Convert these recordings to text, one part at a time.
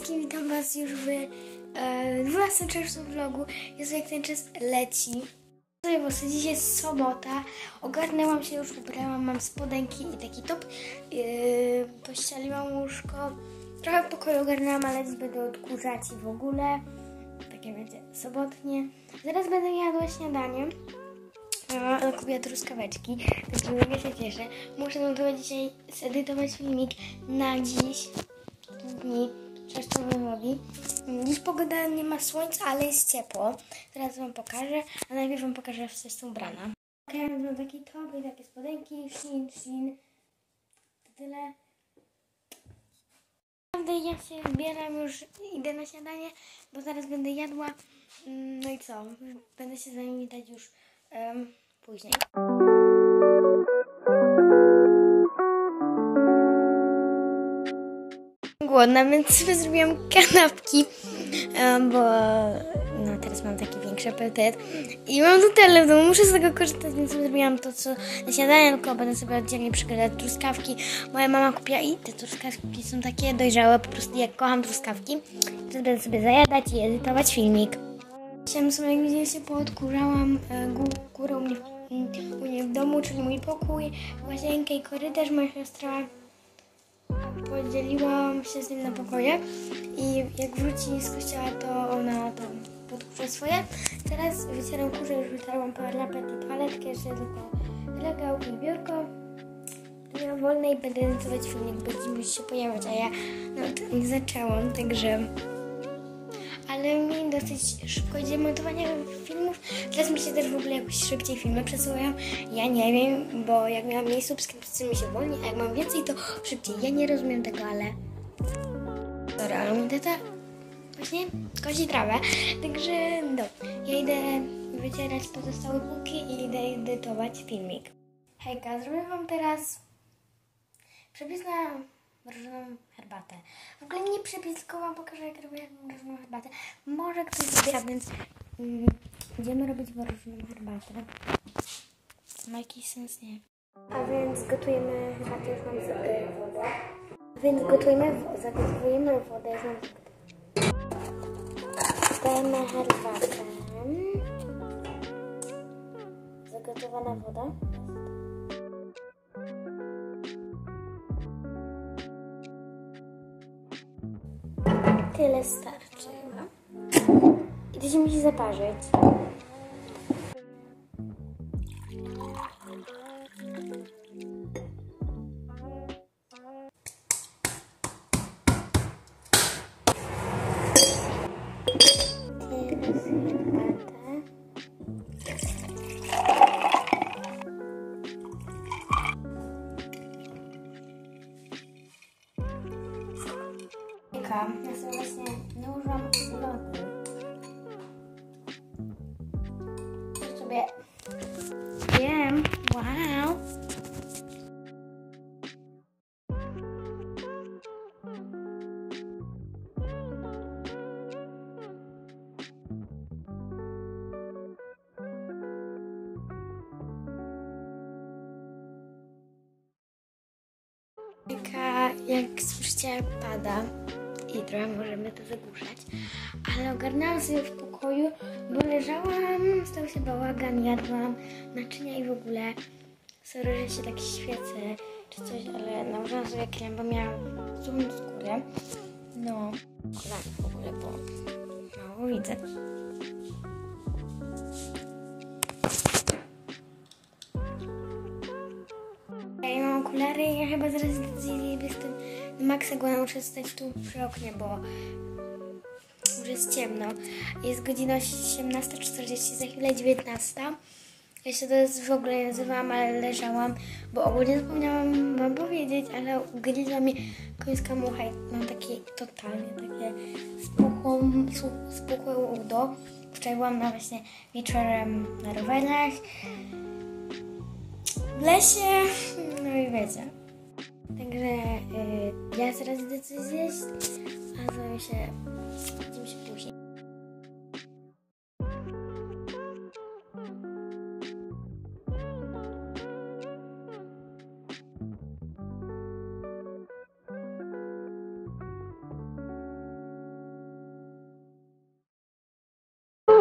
wszystkim, witam was już w 12 czerwca vlogu. Jezu, jak ten czas leci. Dzisiaj jest sobota, ogarnęłam się, już ubrałam, mam spodenki i taki top. Pościeliłam łóżko, trochę pokoju ogarnęłam, ale dziś będę odkurzać i w ogóle. Takie będzie sobotnie. Zaraz będę jadła śniadanie. Kupię truskaweczki, także mega się cieszę. Muszę dzisiaj zedytować filmik na dziś. Dni czerwcowy. Dziś pogoda nie ma słońca, ale jest ciepło. Teraz wam pokażę, a najpierw wam pokażę, w co jestem ubrana. Ja mam taki top i takie spodenki, Shein. To tyle. Ja się zbieram, już idę na śniadanie, bo zaraz będę jadła. No i co? Będę się z wami witać już później. Głodna, więc sobie zrobiłam kanapki, bo no, teraz mam taki większy apetyt i mam nutellę w domu, muszę z tego korzystać, więc zrobiłam to, co na śniadanie, tylko będę sobie oddzielnie przykładać truskawki. Moja mama kupiła i te truskawki są takie dojrzałe, po prostu jak kocham truskawki. Teraz będę sobie zajadać i edytować filmik. Chciałam sobie, jak widzieliście, poodkurzałam górę u mnie w domu, czyli mój pokój, łazienkę i korytarz. Moja siostra podzieliłam się z nim na pokoje i jak wróci z kościoła, to ona tam podkurza swoje. Teraz wycieram kurze, już wytarłam parapet i toaletkę, jeszcze tylko legał i biurko. Ja wolne i będę edytować filmik, bo musi się pojawiać, a ja to nie zaczęłam, także... Ale mi dosyć szybko idzie montowanie filmów. Teraz mi się też w ogóle jakoś szybciej filmy przesuwają. Ja nie wiem, bo jak miałam mniej subskrypcji, mi się wolniej, a jak mam więcej, to szybciej. Ja nie rozumiem tego, ale... Dobra, ale mi tata właśnie kosi trawę. Także no, ja idę wycierać pozostałe półki i idę edytować filmik. Hejka, zrobię wam teraz przepis na mrożoną herbatę. W ogóle nie przepis, tylko wam pokażę, jak robię mrożoną herbatę. Może ktoś zrobi, a więc będziemy robić mrożoną herbatę. Ma jakiś sens, nie? A więc gotujemy herbatę, już mam wodę. A więc zagotowujemy wodę, już mam dajemy herbatę. Zagotowana woda. Tyle starczy. I to się musi zaparzyć. Teraz herbatę. Ja sobie właśnie nałożyłam lody. Już sobie wiem. Wow. Jak słyszycie, pada i trochę możemy to zagłuszać, ale ogarnęłam sobie w pokoju, bo leżałam, stał się bałagan, jadłam naczynia i w ogóle. Sorry, że się tak świecę czy coś, ale nałożyłam sobie krem, bo miałam złą skórę. No, kolana w ogóle, bo mało widzę. Ja mam okulary i ja chyba zaraz jestem na maksa, bo muszę stać tu przy oknie, bo już jest ciemno. Jest godzina 18:40, za chwilę 19. Ja się to w ogóle nie nazywałam, ale leżałam, bo ogólnie zapomniałam wam powiedzieć, ale ugryzła mnie końska mucha i mam takie totalnie takie spuchłe udo. Wczoraj byłam właśnie wieczorem na rowerach w lesie, no i wiecie. Także ja zaraz idę coś zjeść, a z wami widzimy się później.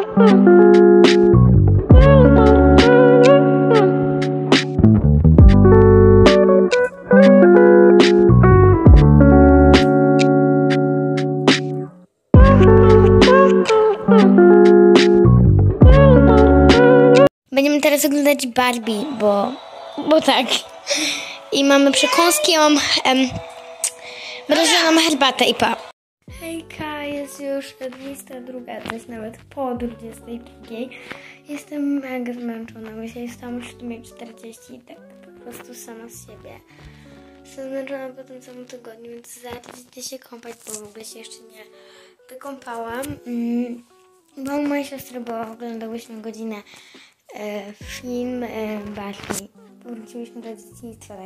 Będziemy teraz oglądać Barbie, bo tak. I mamy przekąski, mam mrożoną herbatę i pa. Hejka, jest już 22, to jest nawet po 22. Jestem mega zmęczona, bo dzisiaj wstałam już w 7:40 i tak po prostu sama z siebie. Jestem zmęczona po tym samym tygodniu, więc zaraz idę się kąpać, bo w ogóle się jeszcze nie wykąpałam. Bo moja siostra, bo oglądałyśmy godzinę film Barbie. Wróciliśmy do dzieciństwa,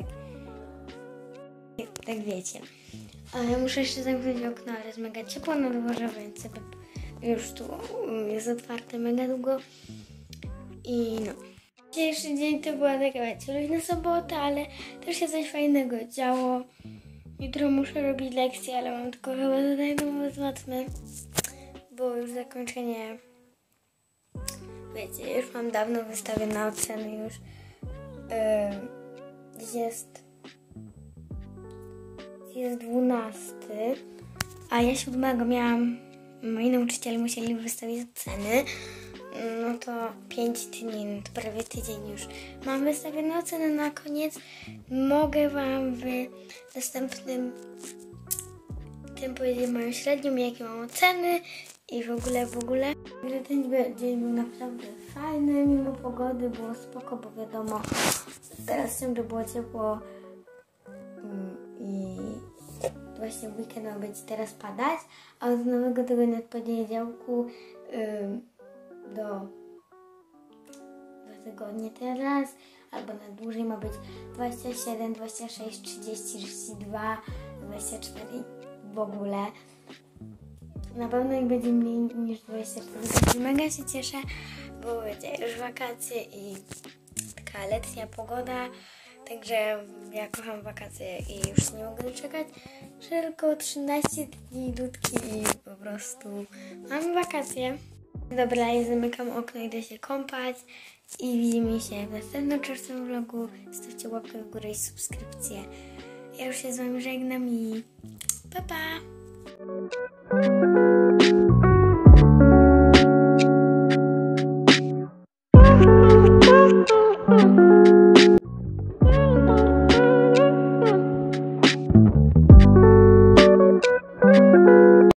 tak wiecie. Ja muszę jeszcze zamknąć okno, ale jest mega ciepło na dworze, więc sobie już tu jest otwarte mega długo. I no. Dzisiejszy dzień to była taka, wiecie, luźna sobota, ale też się coś fajnego działo. Jutro muszę robić lekcje, ale mam tylko chyba zadanie domowe z matmy, bo już zakończenie, wiecie, już mam dawno wystawione oceny już. Jest 12, a ja 7 miałam, moi nauczyciele musieli wystawić oceny, no to 5 dni, no to prawie tydzień już mam wystawione oceny, na koniec mogę wam w następnym tym powiedzieć moją średnią, jakie mam oceny i w ogóle. Ten dzień był naprawdę fajny, mimo pogody było spoko, bo wiadomo, teraz wszędzie było ciepło i właśnie w weekend ma być teraz padać, a od nowego tygodnia, od poniedziałku do 2 tygodnie teraz, albo na dłużej ma być 27, 26, 30, 32, 24 w ogóle. Na pewno ich będzie mniej niż 24. Mega się cieszę, bo wiecie, już wakacje i taka letnia pogoda. Także ja kocham wakacje i już nie mogę doczekać. Tylko 13 dni dudki i po prostu mam wakacje. Dobra, ja zamykam okno, idę się kąpać i widzimy się w następnym czerwcowym vlogu. Zostawcie łapkę w górę i subskrypcję. Ja już się z wami żegnam i pa pa!